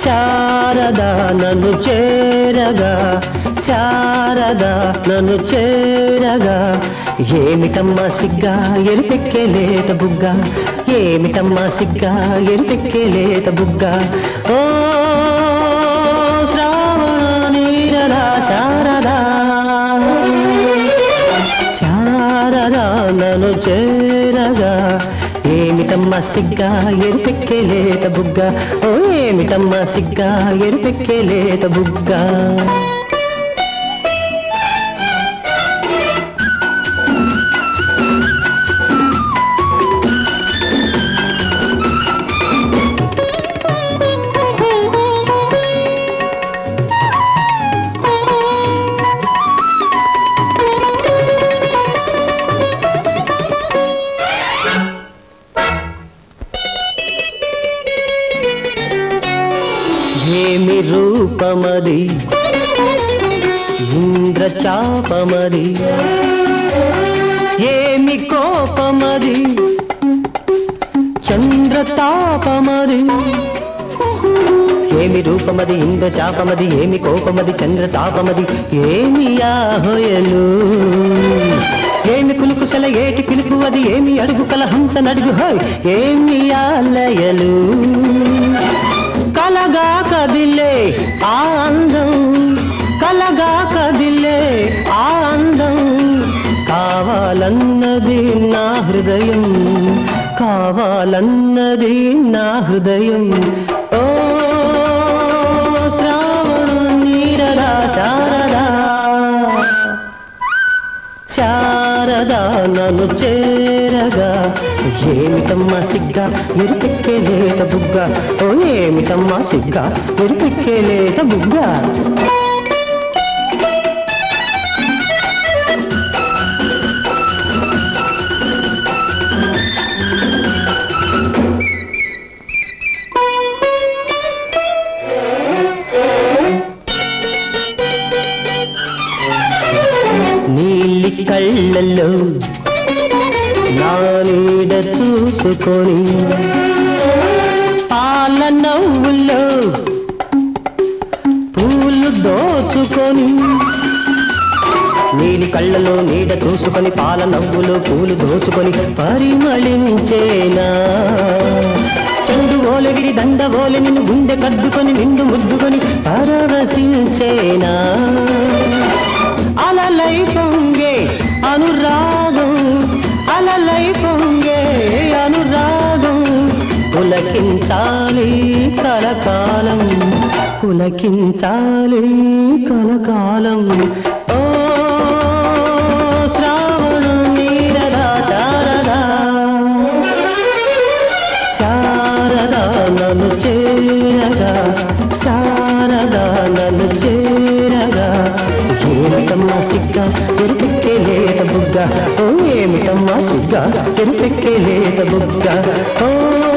శారదా నన్ను చేరగా శారదా నన్ను చేరగా ఏమిటమ్మా సిగ్గా ఎరుపెక్కేలేత బుగ్గ ఏమిటమ్మా సిగ్గా ఎరుపెక్కేలేత బుగ్గ ఓ శ్రావణ నీరదా శారదా శారదా నన్ను చేరగా ఏమిటమ్మా సిగ్గా ఎరుపెక్కేలేత బుగ్గ ఓ ఏమిటమ్మా సిగ్గా ఎరుపెక్కేలేత బుగ్గ ఏమి రూపమది ఇంద్రచాపమది ఏమి కోపమది చంద్రతాపమది ఏమి రూపమది ఇంద్రచాపమది ఏమి కోపమది చంద్రతాపమది ఏమి ఆహోయలు ఏమి కులుకుశల ఏటి పిలుపు అది ఏమి అడుగు కల హంస నడుగు హోయ్ ఏమి ఆలయలు కలగా కదిలే ఆ అందం కలగా కదిలే ఆ అందం కావాలన్నది నా హృదయం కావాలన్నది నా హృదయం ఓ శ్రావణ నీరదా శారదా శారదా నన్ను చేరగా ఏమిటమ్మా సిగ్గా ఎరుపెక్కేలేత బుగ్గ ఓ ఏమిటమ్మా సిగ్గా ఎరుపెక్కేలేత బుగ్గ నీలి కళ్ళల్లో నా నీడ చూసుకొని పాల నవ్వుల్లో పూలు దోచుకొని నీలి కళ్ళలో నీడ చూసుకొని పాల నవ్వులో పూలు దోచుకొని పరిమళించేనా చండు ఓలగిరి దండ ఓలి నిన్ను గుండె కద్దుకొని నిండు ముద్దుకొని పరవశించేనా అలలై పొంగే అనురాగం అలలై పొంగే అనురాగం పులకించాలి కలకాలం పులకించాలి కలకాలం ఓ శ్రావణ నీరదా శారదా శారదా నన్ను చేరగా శారదా నన్ను చేరగా ఏమిటమ్మా సిగ్గా ఎరుపెక్కేలేత బుగ్గ ఓ ఏమిటమ్మా సిగ్గా ఎరుపెక్కేలేత బుగ్గ ఓ